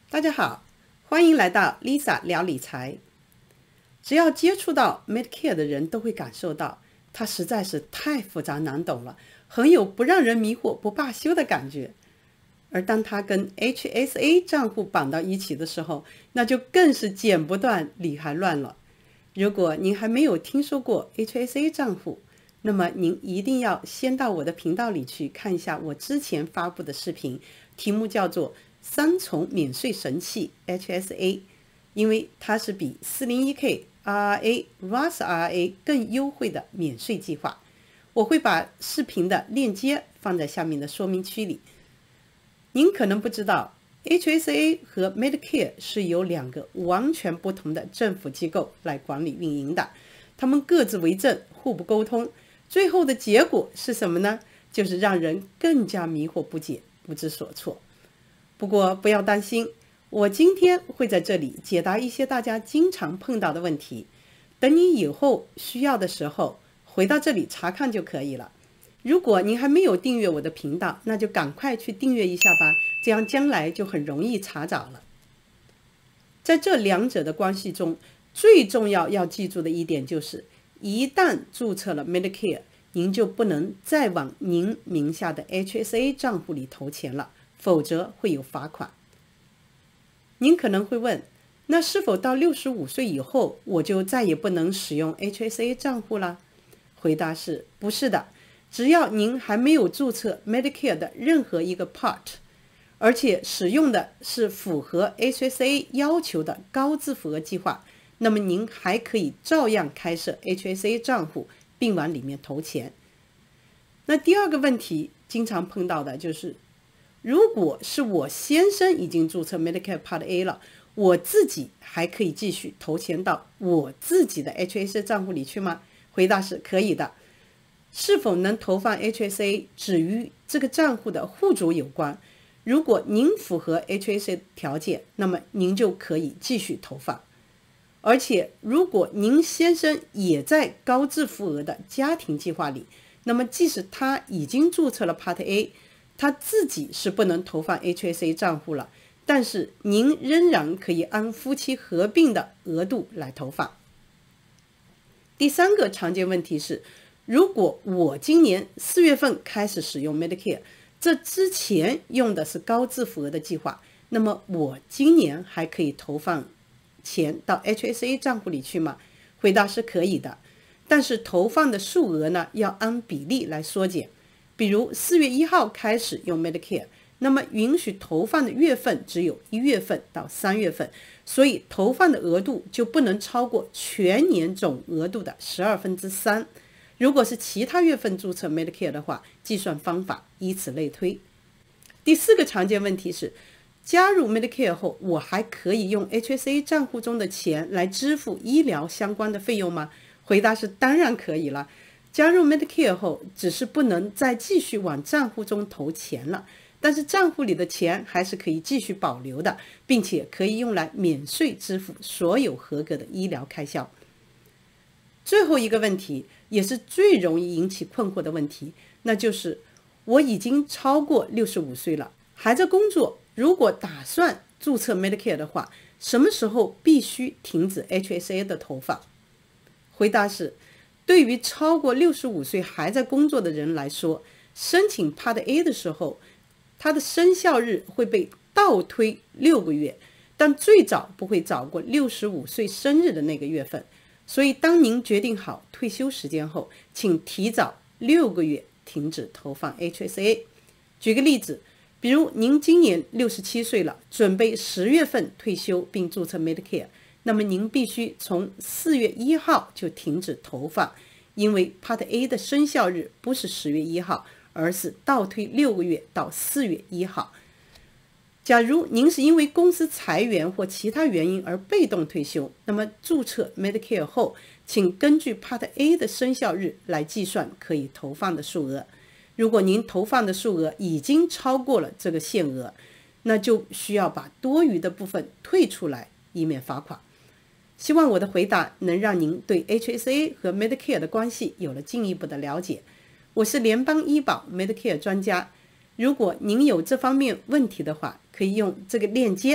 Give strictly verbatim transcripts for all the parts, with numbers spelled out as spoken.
大家好，欢迎来到 Lisa 聊理财。只要接触到 Medicare 的人都会感受到，它实在是太复杂难懂了，很有不让人迷惑不罢休的感觉。而当它跟 H S A 账户绑到一起的时候，那就更是剪不断理还乱了。如果您还没有听说过 H S A 账户，那么您一定要先到我的频道里去看一下我之前发布的视频，题目叫做三重免税神器 H S A， 因为它是比 四零一 K R R A、Roth I R A 更优惠的免税计划。我会把视频的链接放在下面的说明区里。您可能不知道 H S A 和 Medicare 是由两个完全不同的政府机构来管理运营的，他们各自为政，互不沟通，最后的结果是什么呢？就是让人更加迷惑不解，不知所措。不过不要担心，我今天会在这里解答一些大家经常碰到的问题，等你以后需要的时候回到这里查看就可以了。如果您还没有订阅我的频道，那就赶快去订阅一下吧，这样将来就很容易查找了。在这两者的关系中，最重要要记住的一点就是，一旦注册了 Medicare， 您就不能再往您名下的 H S A 账户里投钱了，否则会有罚款。您可能会问，那是否到六十五岁以后，我就再也不能使用 H S A 账户了？回答是，不是的。只要您还没有注册 Medicare 的任何一个 part， 而且使用的是符合 H S A 要求的高自付额计划，那么您还可以照样开设 H S A 账户，并往里面投钱。那第二个问题经常碰到的就是，如果是我先生已经注册 Medicare Part A 了，我自己还可以继续投钱到我自己的 H S A 账户里去吗？回答是可以的。是否能投放 H S A 只与这个账户的户主有关，如果您符合 H S A 条件，那么您就可以继续投放。而且如果您先生也在高自付额的家庭计划里，那么即使他已经注册了 Part A， 他自己是不能投放 H S A 账户了，但是您仍然可以按夫妻合并的额度来投放。第三个常见问题是，如果我今年四月份开始使用 Medicare， 这之前用的是高自付额的计划，那么我今年还可以投放钱到 H S A 账户里去吗？回答是可以的，但是投放的数额呢，要按比例来缩减。比如四月一号开始用 Medicare， 那么允许投放的月份只有一月份到三月份，所以投放的额度就不能超过全年总额度的十二分之三。如果是其他月份注册 Medicare 的话，计算方法以此类推。第四个常见问题是，加入 Medicare 后，我还可以用 H S A 账户中的钱来支付医疗相关的费用吗？回答是当然可以了。加入 Medicare 后，只是不能再继续往账户中投钱了，但是账户里的钱还是可以继续保留的，并且可以用来免税支付所有合格的医疗开销。最后一个问题，也是最容易引起困惑的问题，那就是我已经超过六十五岁了，还在工作，如果打算注册 Medicare 的话，什么时候必须停止 H S A 的投放？回答是，对于超过六十五岁还在工作的人来说，申请 Part A 的时候，它的生效日会被倒推六个月，但最早不会早过六十五岁生日的那个月份。所以当您决定好退休时间后，请提早六个月停止投放 H S A。 举个例子，比如您今年六十七岁了，准备十月份退休并注册 Medicare， 那么您必须从四月一号就停止投放，因为 Part A 的生效日不是十月一号，而是倒推六个月到四月一号。假如您是因为公司裁员或其他原因而被动退休，那么注册 Medicare 后，请根据 Part A 的生效日来计算可以投放的数额。如果您投放的数额已经超过了这个限额，那就需要把多余的部分退出来，以免罚款。希望我的回答能让您对 H S A 和 Medicare 的关系有了进一步的了解。我是联邦医保 Medicare 专家，如果您有这方面问题的话，可以用这个链接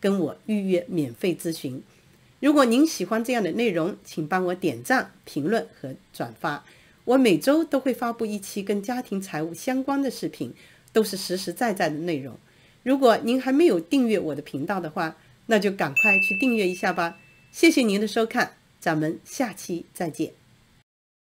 跟我预约免费咨询。如果您喜欢这样的内容，请帮我点赞、评论和转发。我每周都会发布一期跟家庭财务相关的视频，都是实实在在的内容。如果您还没有订阅我的频道的话，那就赶快去订阅一下吧。谢谢您的收看，咱们下期再见。